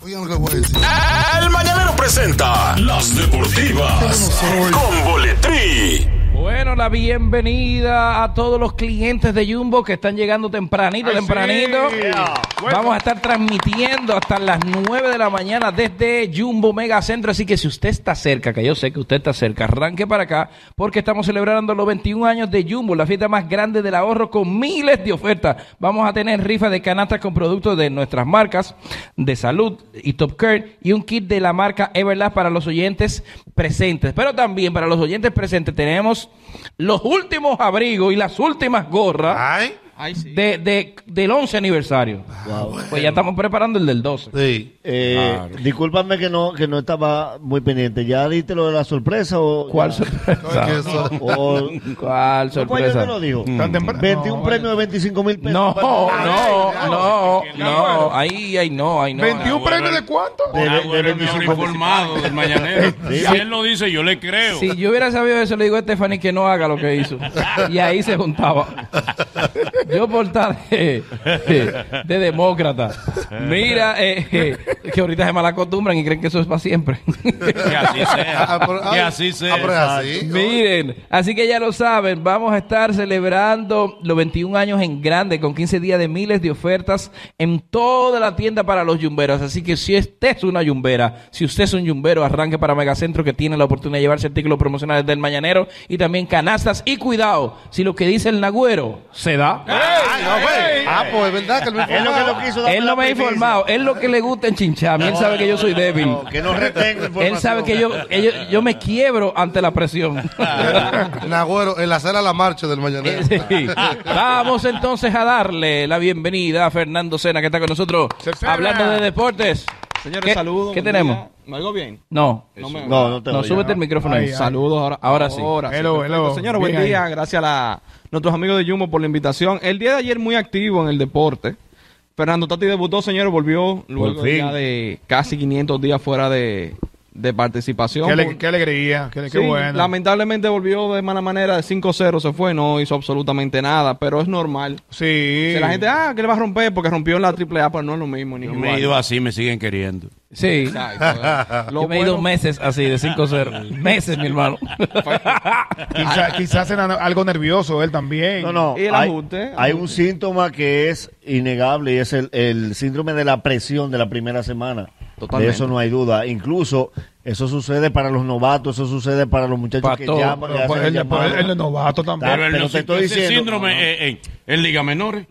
Oigan lo que voy a decir. El Mañanero presenta Las Deportivas con Boletrí. Bueno, la bienvenida a todos los clientes de Jumbo que están llegando tempranito. Sí. Vamos a estar transmitiendo hasta las 9 de la mañana desde Jumbo Mega Centro. Así que si usted está cerca, que yo sé que usted está cerca, arranque para acá porque estamos celebrando los 21 años de Jumbo, la fiesta más grande del ahorro con miles de ofertas. Vamos a tener rifa de canastas con productos de nuestras marcas de Salud y Top Care y un kit de la marca Everlast para los oyentes presentes. Pero también para los oyentes presentes tenemos los últimos abrigos y las últimas gorras del 11 aniversario. Wow. Pues ya estamos preparando el del 12. Sí. Discúlpame que no estaba muy pendiente. ¿Ya diste lo de la sorpresa o...? ¿Cuál sorpresa? ¿Cuál sorpresa? ¿Cuál te lo dijo? 21 premios de 25,000 pesos. No. Ahí no. ¿21 premios de cuánto? De 25 informado del Mañanero. Si él lo dice, yo le creo. Si yo hubiera sabido eso, le digo a Stephanie que no haga lo que hizo. Y ahí se juntaba. Yo por estar de demócrata. Mira, que ahorita se malacostumbran y creen que eso es para siempre. Que así sea. Miren, así que ya lo saben, vamos a estar celebrando los 21 años en grande con 15 días de miles de ofertas en toda la tienda para los yumberos. Así que si usted es una yumbera, si usted es un yumbero, arranque para Megacentro que tiene la oportunidad de llevarse artículos promocionales del Mañanero y también canastas. Y cuidado, si lo que dice el Nagüero se da. Pues es verdad que él no me ha informado. Él lo que le gusta en chinchar. Él sabe que yo soy débil. Que no retengo información. Él sabe que yo me quiebro ante la presión. Nagüero, en la sala la marcha del Mañanero. Sí. Vamos entonces a darle la bienvenida a Fernando Sena, que está con nosotros hablando de deportes. Señores, saludos. ¿Qué tenemos? ¿Me oigo bien? No, no súbete el micrófono ahí. Saludos ahora sí. Hello. Señores, buen día. Gracias a nuestros amigos de Jumbo por la invitación. El día de ayer muy activo en el deporte. Fernando Tati debutó, señores, volvió luego ya de casi 500 días fuera de participación. Qué alegría, qué bueno. Lamentablemente volvió de mala manera, de 5-0 se fue, no hizo absolutamente nada, pero es normal. Sí. Si la gente, que le va a romper porque rompió en la AAA, pero no es lo mismo. Ni yo me he ido así, me siguen queriendo. Sí. Exacto. Yo me he ido meses así, de 5-0. Meses, mi hermano. Quizás era algo nervioso él también. No. Y el ajuste. Hay un síntoma que es innegable y es el síndrome de la presión de la primera semana. Totalmente. De eso no hay duda. Incluso eso sucede para los novatos, eso sucede para los muchachos que llaman. Él es novato también. Pero te estoy diciendo. Ese síndrome en Liga Menores.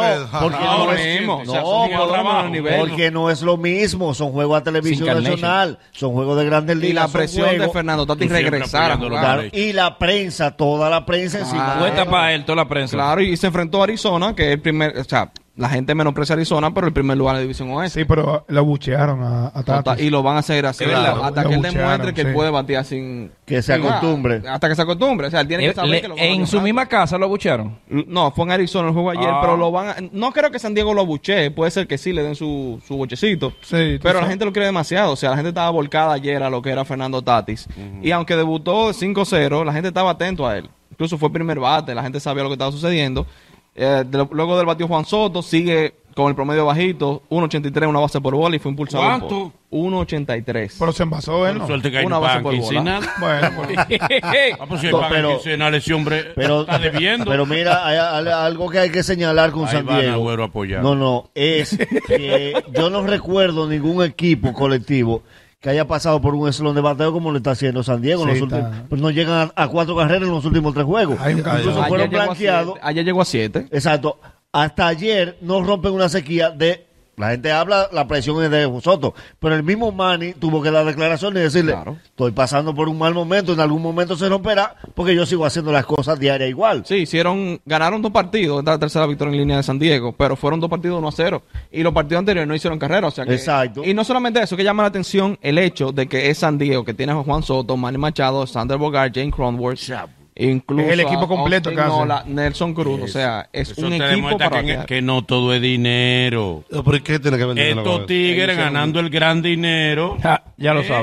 Porque no es lo mismo. Son juegos a televisión nacional, son juegos de grandes ligas. Y la presión de Fernando Tati regresar a jugar. Y la prensa, toda la prensa encima. Cuenta para él, toda la prensa. Claro, y se enfrentó a Arizona, que es el primer, o sea, la gente menosprecia a Arizona, pero el primer lugar de la División Oeste. Sí, pero lo buchearon a Tatis. Y lo van a seguir así hasta que él demuestre que él puede batear sin... Que se acostumbre. Hasta que se acostumbre. O sea, él tiene que saber que lo van a ¿En su misma casa lo abuchearon? No, fue en Arizona el juego ayer, pero lo van a... No creo que San Diego lo abuchee. Puede ser que sí le den su bochecito. Sí, pero la gente lo quiere demasiado. O sea, la gente estaba volcada ayer a lo que era Fernando Tatis. Y aunque debutó 5-0, la gente estaba atento a él. Incluso fue primer bate, la gente sabía lo que estaba sucediendo. Luego del batió Juan Soto, sigue con el promedio bajito, 1.83, una base por bola y fue impulsado. ¿Cuánto? 1.83. Pero se envasó él, ¿no? Suerte que hay Una base por quincenal. Bueno, Pues si pagan quincenal, ese hombre está debiendo. Pero mira, hay algo que hay que señalar con San Diego. Es que yo no recuerdo ningún equipo colectivo que haya pasado por un eslón de bateo como lo está haciendo San Diego. Pues no llegan a 4 carreras en los últimos 3 juegos. Incluso fueron blanqueados. Ayer llegó a 7. Exacto. Hasta ayer no rompen una sequía de... La gente habla, la presión es de Soto, pero el mismo Manny tuvo que dar declaraciones y decirle, estoy pasando por un mal momento, en algún momento se romperá, porque yo sigo haciendo las cosas diarias igual. Sí, ganaron 2 partidos, esta es la tercera victoria en línea de San Diego, pero fueron 2 partidos 1-0, y los partidos anteriores no hicieron carrera, o sea que... Exacto. Y no solamente eso, que llama la atención el hecho de que es San Diego, que tiene a Juan Soto, Manny Machado, Sander Bogart, Jane Cronworth, incluso es el equipo completo casi. Nelson Cruz, o sea, es un equipo para que no todo es dinero. ¿Por qué tiene que vender? Estos tigres ganando el gran dinero. Ya lo saben.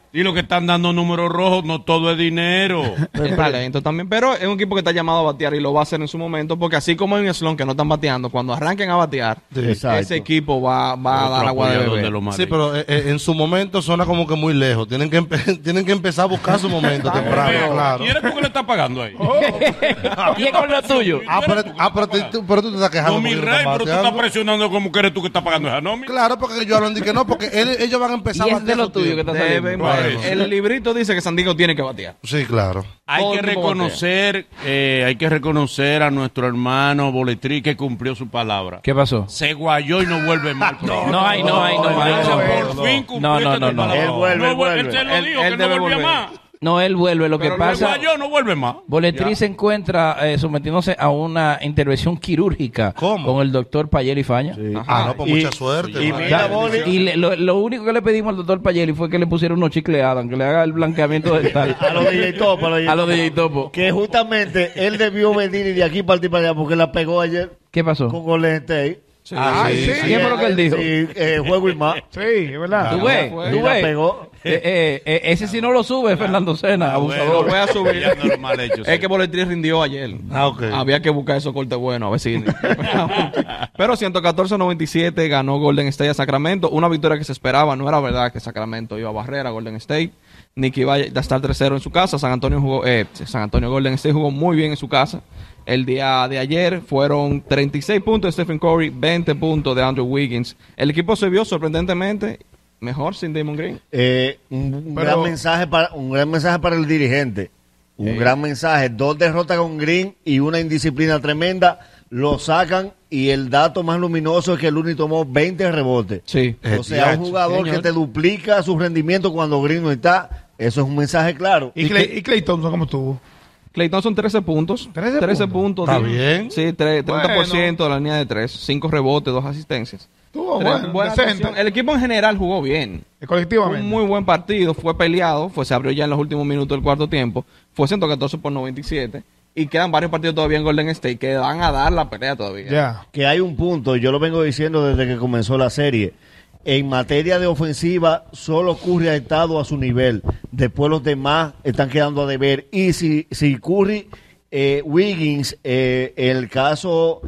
Y lo que están dando números rojos, no todo es dinero. Es talento también, pero es un equipo que está llamado a batear y lo va a hacer en su momento, porque así como en Slon que no están bateando, cuando arranquen a batear, ese equipo va a dar agua de beber. Sí, pero en su momento suena como que muy lejos. Tienen que empezar a buscar su momento temprano, claro. ¿Y eres tú que le estás pagando ahí? ¿Y es con lo tuyo? Pero tú te estás quejando. No, mi rey, pero tú estás presionando como que eres tú que estás pagando esa nómina. Claro, porque yo hablan de que no, porque ellos van a empezar ¿Y a es de lo tuyo que está saliendo? El librito dice que San Diego tiene que batear. Sí, claro. Hay que reconocer a nuestro hermano Boletrí que cumplió su palabra. ¿Qué pasó? Se guayó y no vuelve mal. No hay. Por fin cumplió tu palabra. Él vuelve. Él se lo dijo que no volvía más. No, él vuelve. Lo que pasa... no vuelve más. Boletrí se encuentra sometiéndose a una intervención quirúrgica. ¿Cómo? Con el doctor Payeli Faña. Sí. No, pues mucha suerte. Y mira, Y lo único que le pedimos al doctor Payeli fue que le pusiera unos chicles Adam, que le haga el blanqueamiento dental. a los DJ Topo. A los DJ Topo. Que justamente él debió venir y de aquí partir para allá porque la pegó ayer ¿Qué pasó? con Golden State. Sí. ¿Qué fue lo que él dijo? Sí, juego y más. Sí, es verdad. ¿Tú ves? Y la pegó. Ese sí no lo sube, Fernando Sena, abusador. Lo voy a subir. Ya no lo mal hecho, Es que Boletrí rindió ayer. Ok. Había que buscar esos cortes buenos, a ver si... Pero 114-97 ganó Golden State a Sacramento. Una victoria que se esperaba. No era verdad que Sacramento iba a barrer a Golden State, ni que iba a estar 3-0 en su casa. San Antonio Golden State jugó muy bien en su casa. El día de ayer fueron 36 puntos de Stephen Curry, 20 puntos de Andrew Wiggins. El equipo se vio sorprendentemente mejor sin Damon Green. Un gran mensaje para el dirigente. Un gran mensaje. 2 derrotas con Green y una indisciplina tremenda. Lo sacan y el dato más luminoso es que Looney tomó 20 rebotes. Sí. O sea, un jugador que te duplica su rendimiento cuando Green no está. Eso es un mensaje claro. ¿Y Klay Thompson cómo estuvo? Klay Thompson 13 puntos. 13 puntos. Está bien. Sí, 30% de la línea de 3. 5 rebotes, 2 asistencias. Estuvo Buena actuación. El equipo en general jugó bien. Colectivamente. Un muy buen partido. Fue peleado. Se abrió ya en los últimos minutos del cuarto tiempo. Fue 114-97. Y quedan varios partidos todavía en Golden State que van a dar la pelea todavía. Ya. Que hay un punto, yo lo vengo diciendo desde que comenzó la serie. En materia de ofensiva, solo Curry ha estado a su nivel. Después los demás están quedando a deber. Y si Curry, Wiggins, el caso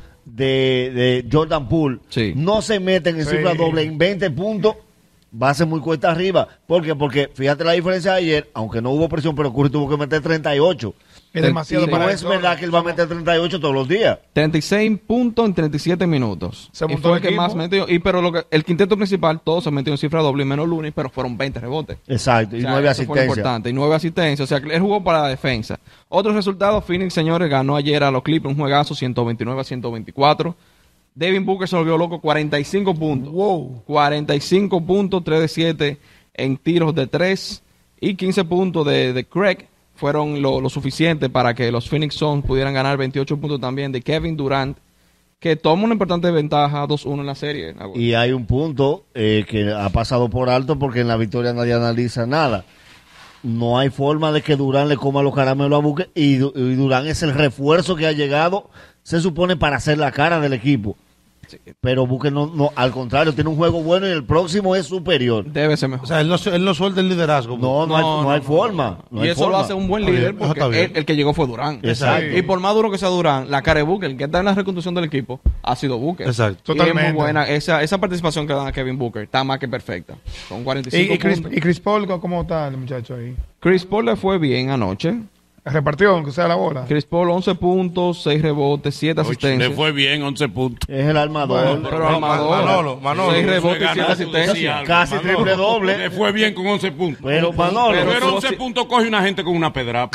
de Jordan Poole, no se meten en cifra doble en 20 puntos, va a ser muy cuesta arriba. ¿Por qué? Porque fíjate la diferencia de ayer, aunque no hubo presión, pero Curry tuvo que meter 38. Es demasiado y no es verdad que él va a meter 38 todos los días. 36 puntos en 37 minutos. Se y fue el que más metió. Pero el quinteto principal, todos se metió en cifra doble, menos Looney, pero fueron 20 rebotes. Exacto, y 9 asistencias. Importante, y 9 asistencias. O sea, él jugó para la defensa. Otros resultados, Phoenix, señores, ganó ayer a los Clippers un juegazo, 129-124. Devin Booker se volvió loco, 45 puntos. Wow. 45 puntos, 3 de 7 en tiros de 3 y 15 puntos de Craig. Fueron lo suficiente para que los Phoenix Suns pudieran ganar 28 puntos también de Kevin Durant, que toma una importante ventaja 2-1 en la serie. Y hay un punto que ha pasado por alto porque en la victoria nadie analiza nada. No hay forma de que Durant le coma los caramelos a Booker y Durant es el refuerzo que ha llegado, se supone, para hacer la cara del equipo. Sí. Pero Booker no, al contrario, tiene un juego bueno y el próximo es superior. Debe ser mejor. O sea, él no suelta el liderazgo. No hay forma. Y eso lo hace un buen líder porque el que llegó fue Durant. Exacto. Y por más duro que sea Durant, la cara de Booker, que está en la reconstrucción del equipo, ha sido Booker. Exacto. Totalmente. Y es muy buena. Esa participación que da Kevin Booker está más que perfecta. Con 45 puntos. ¿Y Chris Paul cómo está el muchacho ahí? Chris Paul le fue bien anoche. Repartió, aunque sea la bola. Chris Paul, 11 puntos, 6 rebotes, 7 asistencias. Le fue bien, 11 puntos. Es el armador. Pero armador. Manolo. 6 rebotes y 7 asistencias. Casi triple doble. Le fue bien con 11 puntos. Pero Manolo. Pero 11 puntos coge una gente con una pedrapa.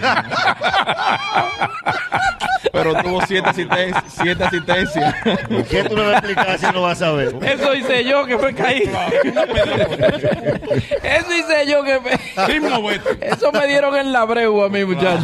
Pero tuvo 7 asistencias. ¿Qué tú le vas a explicar si no vas a ver? Eso hice yo que me caí. Eso hice yo que me... Eso me dieron en la bregua a mí, muchacho.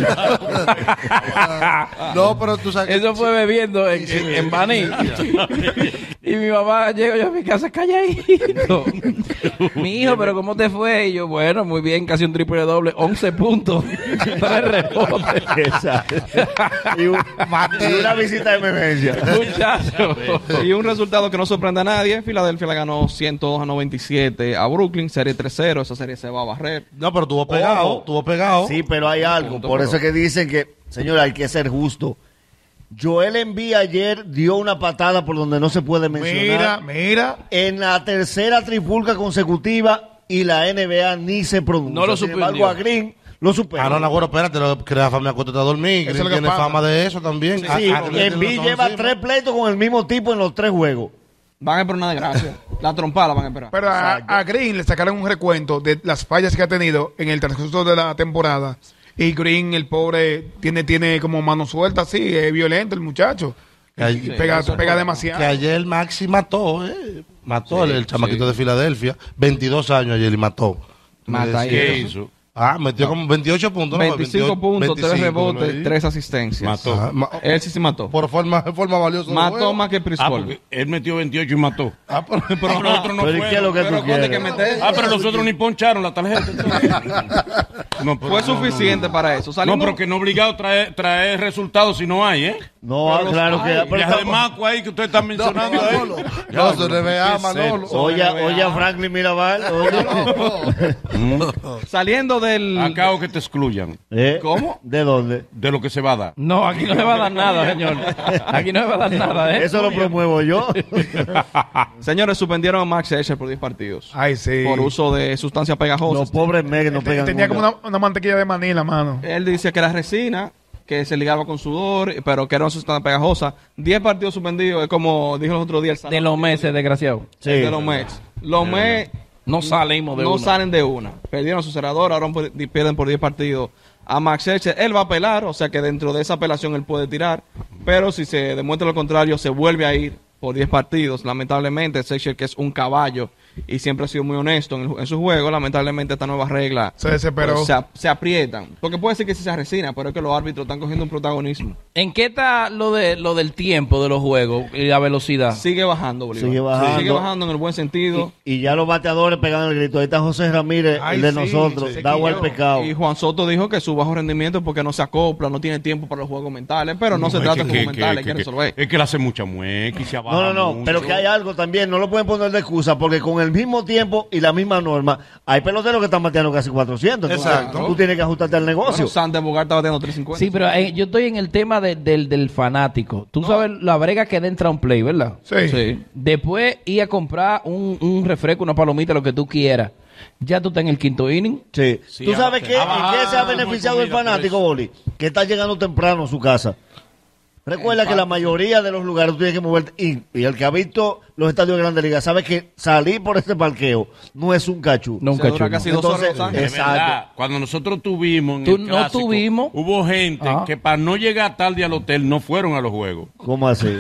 No, pero tú sabes... Eso fue bebiendo en Baní. Y mi mamá llegó yo a mi casa calladito. Mi hijo, pero ¿cómo te fue? Y yo, bueno, muy bien, casi un triple doble, 11 puntos, 3 rebotes. Exacto. Y una visita de emergencia. Muchacho. Y un resultado que no sorprende a nadie. Filadelfia le ganó 102-97 a Brooklyn, serie 3-0. Esa serie se va a barrer. No, pero tuvo pegado. Sí, pero hay algo. Por eso es que dicen que, señor, hay que ser justo. Joel Embiid ayer dio una patada por donde no se puede mencionar. Mira. En la tercera trifulca consecutiva y la NBA ni se pronuncia. No lo Sin suspendió. embargo, a Green lo superó. Ah, no, Nagüero, espérate, que la familia acuéstate a dormir. Eso es Green lo que tiene pasa. fama de eso también. Sí, Embiid lleva 3 pleitos con el mismo tipo en los 3 juegos. Van a esperar una desgracia. La trompada van a esperar. Pero a Green le sacaron un recuento de las fallas que ha tenido en el transcurso de la temporada. Y Green, el pobre, tiene como mano suelta, así, es violento el muchacho. Y pega demasiado. Que ayer Maxi mató, mató el chamaquito de Filadelfia. 22 años ayer y mató. Mata ahí. ¿Qué hizo? Metió como 28 puntos. 25 puntos, 3 25, rebotes, ¿no? 3 asistencias. Mató. Ajá, Él sí se mató. por forma valiosa. Mató más que Chris Paul. Porque él metió 28 y mató. Pero los otros no Pero ¿y qué es lo fueron. que tú Pero ¿dónde quieres? que meter? Pero los otros ni poncharon la tarjeta. No, pero Fue no, suficiente para eso. No, Salimos- pero que no obligado a traer resultados si no hay, ¿eh? No, claro que... Y además, ahí que usted está mencionando ahí. No, se le ve a Manolo. Oye a Franklin Mirabal. Saliendo del... Acabo que te excluyan ¿Cómo? ¿De dónde? de lo que se va a dar. No, aquí no se va a dar nada, señor. Aquí no se va a dar nada, Eso lo promuevo yo. Señores, suspendieron a Max Scherzer por 10 partidos. Ay, sí. Por uso de sustancias pegajosas. Los pobres Meg no pegan Tenía como una. una mantequilla de maní en la mano. Él dice que era resina, que se ligaba con sudor, pero que era una sustancia pegajosa. 10 partidos suspendidos, es como dijo el otro día el De los meses, desgraciado. Sí. de los Mets. Los Mets No salimos de no uno. salen de una. Perdieron su cerrador, ahora pierden por 10 partidos a Max Scherzer. Él va a apelar, o sea que dentro de esa apelación él puede tirar, pero si se demuestra lo contrario, se vuelve a ir por 10 partidos. Lamentablemente, Scherzer, que es un caballo y siempre ha sido muy honesto en su juego, lamentablemente esta nueva regla Se desesperó. pues, se aprietan. Porque puede ser que sí sea resina, pero es que los árbitros están cogiendo un protagonismo. ¿En qué está lo del tiempo de los juegos y la velocidad? Sigue bajando, Bolívar. Sigue bajando. Sigue bajando en el buen sentido. Y ya los bateadores pegan el grito. Ahí está José Ramírez, Ay, el de sí, nosotros. se Da agua al quilló. pecado. Y Juan Soto dijo que su bajo rendimiento es porque no se acopla, no tiene tiempo para los juegos mentales, pero no se trata de juegos mentales, hay que resolver. Es que él hace mucha mueca y se abaja No, mucho. pero que hay algo también, no lo pueden poner de excusa, porque con el mismo tiempo y la misma norma, hay peloteros que están bateando casi 400. entonces, Exacto. Tú tienes que ajustarte al negocio. Bueno, Santos Bogart está bateando 350. Sí, pero yo estoy en el tema del fanático. Tú sabes la brega que entra a un play, ¿verdad? Sí. Después ir a comprar un refresco, una palomita, lo que tú quieras. Ya tú estás en el quinto inning. Sí. Sí, ¿Tú sabes ha qué, en bajado qué se ha muy beneficiado el comida, fanático, por eso. Boli? Que está llegando temprano a su casa. Recuerda que la mayoría de los lugares tú tienes que moverte. Y el que ha visto los estadios de Grandes Ligas sabe que salir por este parqueo no es un cachú. No, un Se dura cachorro. casi 2 horas en Entonces, Los Ángeles. De Exacto. verdad, cuando nosotros tuvimos en Tú el no clásico, tuvimos. hubo gente Ajá. que para no llegar tarde al hotel no fueron a los juegos. ¿Cómo así?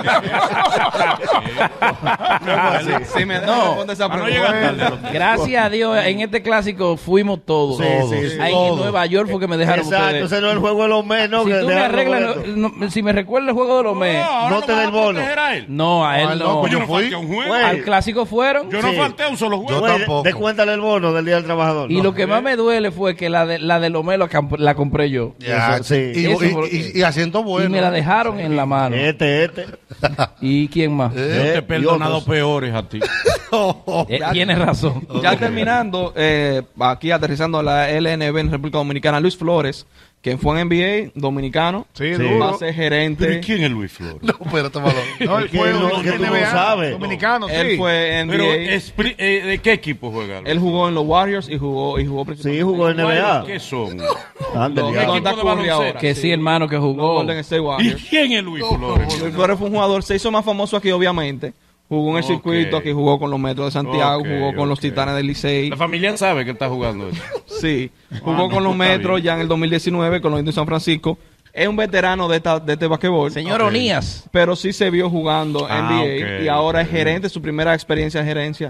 Sí, me No. responde esa Para no pregunta. llegar tarde al hotel. Gracias a Dios, en este clásico fuimos todos. Sí, sí, sí. Ahí Todos. en Nueva York fue que me dejaron Exacto, ustedes. ese no es el juego de los menos. Si tú me arreglas, si me recuerdas el juego de los meses. No te dé el bono. A él. No, a él no. pues Yo yo no fui. falté a un juego. Güey. Al clásico fueron. Yo no Sí. falté a un solo juego. Yo tampoco. Descuéntale el bono del Día del Trabajador. Y lo que más me duele fue que la de Lomé la compré yo. Ya, Eso, sí. y, Eso y- fue- y- y asiento bueno. Y me la dejaron en la mano. Este. ¿Y quién más? Yo te he perdonado otros. peores a ti. Tienes razón. Ya terminando, aquí aterrizando a la LNB en República Dominicana, Luis Flores, quien fue en NBA dominicano, Sí, Sí. va duro. a ser ¿Pero y gerente. quién es Luis Flores? No, espérate, Malón. No, él Es que fue no- un que tú no NBA sabes. dominicano, sí. Él fue en Pero, NBA. ¿de qué equipo juega? Él jugó en los Warriors y jugó Sí, principalmente jugó en NBA. ¿Qué son? Ande, Los- diablo. ¿dónde está Equipo de Curry baloncesto. ahora? Que sí, hermano, que Los jugó. Golden State ¿Y Warriors. quién es Luis Flores? Luis Flores fue un jugador, se hizo más famoso aquí, obviamente. Jugó en el Ok. circuito, aquí jugó con los Metros de Santiago, Ok, jugó con los ok. Titanes del Licey. La familia sabe que está jugando eso. Sí, jugó no, con los está Metros bien. ya en el 2019 con los Indios de San Francisco. Es un veterano de este basquetbol. Señor Ok. Onías. Pero sí se vio jugando Ah, NBA ok, y ahora es ok. gerente, su primera experiencia de gerencia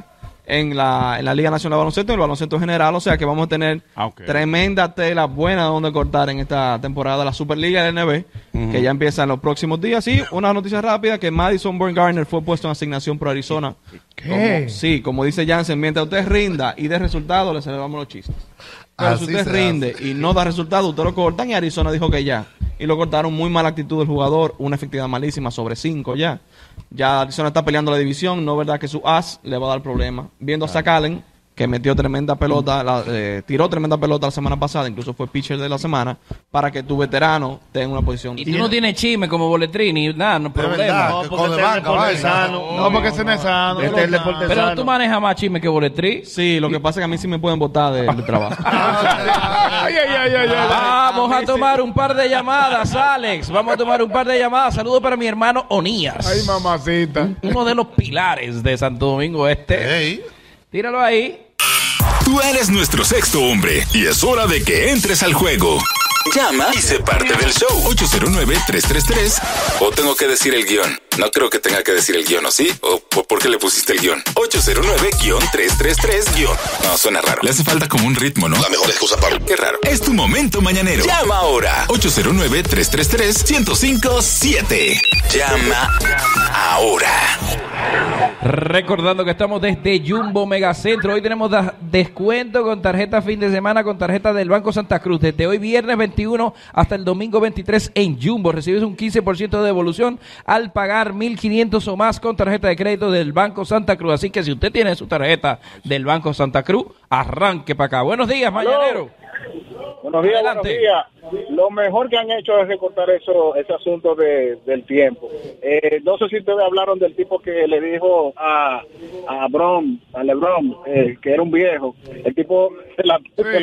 en la Liga Nacional de Baloncesto y el baloncesto en general. O sea que vamos a tener tremenda tela buena donde cortar en esta temporada de la Superliga del NBA, que ya empieza en los próximos días. Y una noticia rápida, que Madison Bumgarner fue puesto en asignación por Arizona. ¿Qué? Como dice Jansen, mientras usted rinda y dé resultados, le celebramos los chistes. Pero si usted rinde y no da resultados, usted lo cortan, y Arizona dijo que ya. Y lo cortaron, muy mala actitud del jugador, una efectividad malísima, sobre 5 ya. Ya Arizona está peleando la división, no es verdad que su as le va a dar problemas. Viendo a Zach Allen, que metió tremenda pelota, tiró tremenda pelota la semana pasada, incluso fue pitcher de la semana, para que tu veterano tenga una posición. Y tú no tienes chisme como Boletrini, nada, no problema. No, porque ese no es sano. Pero tú manejas más chisme que Boletrini. Sí, lo que pasa es que a mí sí me pueden botar del trabajo. Vamos a tomar un par de llamadas, Alex. Vamos a tomar un par de llamadas. Saludos para mi hermano Onías. Ay, mamacita. Uno de los pilares de Santo Domingo Este. Hey. Tíralo ahí. Tú eres nuestro sexto hombre y es hora de que entres al juego. Llama y sé parte del show. 809-333. ¿O tengo que decir el guión? No creo que tenga que decir el guión, ¿o sí? ¿O por qué le pusiste el guión? 809-333-. No, suena raro. Le hace falta como un ritmo, ¿no? La mejor excusa para... Qué raro. Es tu momento mañanero. Llama ahora. 809-333-1057. Llama ahora. Recordando que estamos desde Jumbo Megacentro. Hoy tenemos descuento con tarjeta fin de semana, con tarjeta del Banco Santa Cruz. Desde hoy viernes 21 hasta el domingo 23 en Jumbo. Recibes un 15% de devolución al pagar 1,500 o más con tarjeta de crédito del Banco Santa Cruz. Así que si usted tiene su tarjeta del Banco Santa Cruz, arranque para acá. Buenos días, mañanero. Buenos días, Adelante. buenos días. Lo mejor que han hecho es recortar ese asunto del tiempo. No sé si ustedes hablaron del tipo que le dijo a LeBron, que era un viejo. El tipo se la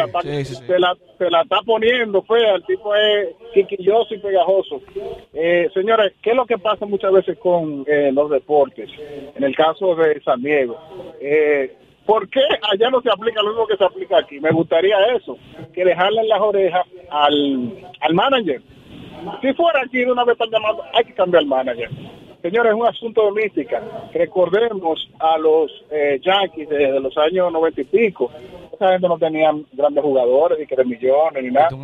está poniendo fea. El tipo es quiquilloso y pegajoso. Señores, ¿qué es lo que pasa muchas veces con los deportes? En el caso de San Diego. ¿Por qué allá no se aplica lo mismo que se aplica aquí? Me gustaría eso, que dejarle en las orejas al manager. Si fuera aquí de una vez para llamar, hay que cambiar al manager. Señores, es un asunto de mística. Recordemos a los Yankees de los años 90 y pico. Esa gente no tenía grandes jugadores, ni que de millones, ni nada.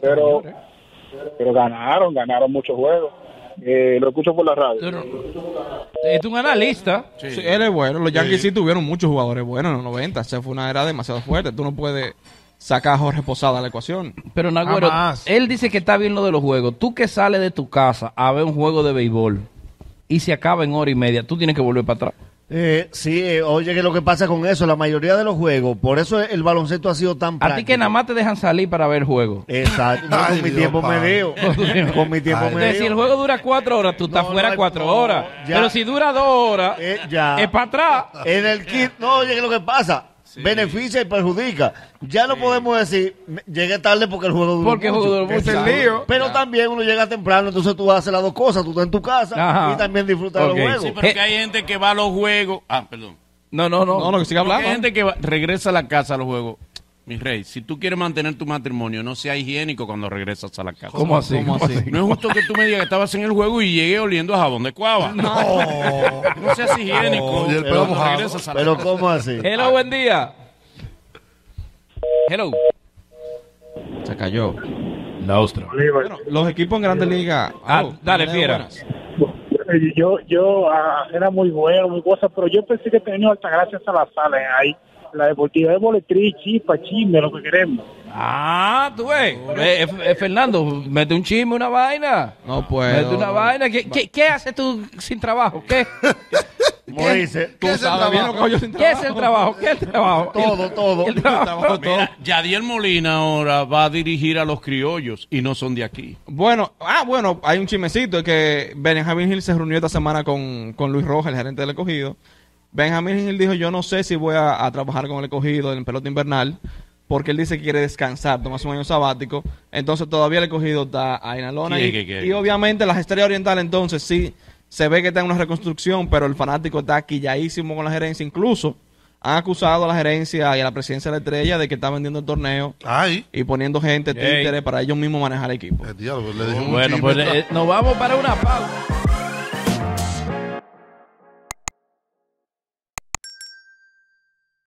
Pero ganaron muchos juegos. Lo escucho por la radio. Es un analista. Sí, él es bueno. Los Yankees sí tuvieron muchos jugadores buenos en los 90. Esa fue una era demasiado fuerte. Tú no puedes sacar a Jorge Posada de la ecuación. Pero Nagüero, él dice que está bien lo de los juegos. Tú que sales de tu casa a ver un juego de béisbol y se acaba en hora y media, tú tienes que volver para atrás. Oye, que lo que pasa con eso, la mayoría de los juegos, por eso el baloncesto ha sido tan práctico. A ti que nada más te dejan salir para ver juegos. Exacto. Con mi tiempo me dio. Si el juego dura 4 horas, tú estás fuera 4 horas. Ya. Pero si dura 2 horas, es para atrás. En el kit, oye, que lo que pasa, beneficia y perjudica. Ya no podemos decir, llegué tarde porque el juego duró mucho. Pero también uno llega temprano, entonces tú haces las dos cosas. Tú estás en tu casa y también disfrutas de los juegos. Sí, pero que hay gente que va a los juegos. Perdón. No, que siga hablando. Hay gente que regresa a la casa a los juegos. Mi rey, si tú quieres mantener tu matrimonio, no sea higiénico cuando regresas a la casa. ¿Cómo así? No es justo que tú me digas que estabas en el juego y llegué oliendo a jabón de cuava. No seas higiénico. Regresas a la casa. ¿Cómo así? Hello, buen día. Hello. Se cayó. Nostro. Bueno, los equipos en Grandes Ligas. Dale, fiera. Yo era muy bueno, muy cosa, pero yo pensé que tenía Altagracia Salazar ahí. La deportiva de Boletrí, chispa, chisme, lo que queremos. Tú ves. Fernando, mete un chisme, una vaina. No puedo. Mete una vaina. ¿Qué haces tú sin trabajo? ¿Qué? Como dice, ¿Qué es el trabajo? ¿Qué es el trabajo? ¿Qué es el trabajo? Todo. El trabajo. Mira, Yadiel Molina ahora va a dirigir a los criollos y no son de aquí. Bueno, hay un chismecito, es que Benjamín Gil se reunió esta semana con Luis Rojas, el gerente del Escogido. Benjamín Gil dijo, yo no sé si voy a trabajar con el Escogido en pelota invernal, porque él dice que quiere descansar, tomarse un año sabático. Entonces todavía el Escogido está ahí en la lona. Y obviamente las Estrellas Orientales entonces sí se ve que está en una reconstrucción, pero el fanático está quilladísimo con la gerencia. Incluso han acusado a la gerencia y a la presidencia de la Estrella de que está vendiendo el torneo y poniendo gente títere para ellos mismos manejar el equipo. Bueno, pues nos vamos para una pausa.